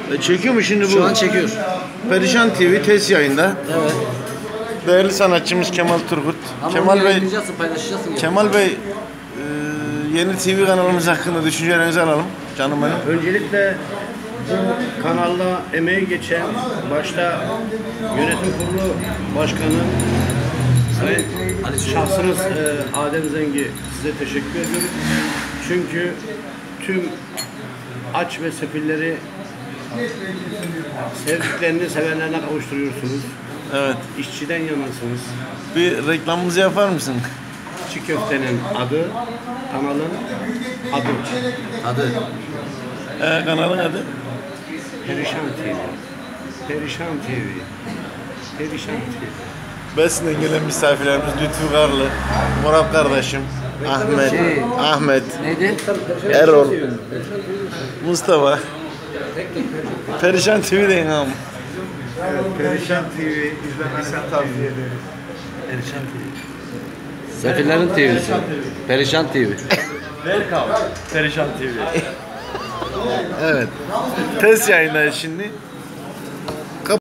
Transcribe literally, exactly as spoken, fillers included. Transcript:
E, çekiyor mu şimdi bu? Şu an çekiyor. Perişan T V test yayında. Evet. Değerli sanatçımız Kemal Turgut. Ama Kemal Bey, yayınlayacaksın, paylaşacaksın. Kemal Bey, e, yeni T V kanalımız hakkında düşüncelerinizi alalım. Canım benim. Öncelikle bu kanalda emeği geçen başta yönetim kurulu başkanı Sayın şahsınız e, Adem Zengi, size teşekkür ediyorum. Çünkü tüm aç ve sefilleri sevdiklerini sevenlerine kavuşturuyorsunuz. Evet. İşçiden yanasınız. Bir reklamımızı yapar mısın? Çiğ köftenin adı, kanalın adı. Adı. E, kanalın adı? Perişan T V. Perişan T V. Perişan T V. Besin'den gelen misafirlerimiz Lütfü Karlı, Murat kardeşim, Ahmet, Şey, Ahmet, Neydi? Erol, Mustafa. Perişan T V deyin abi. Perişan T V izlemenizi tavsiye ederim. Perişan T V. Sefillerin T V'si. Perişan T V. Perişan T V. Evet. Test yayındayız şimdi.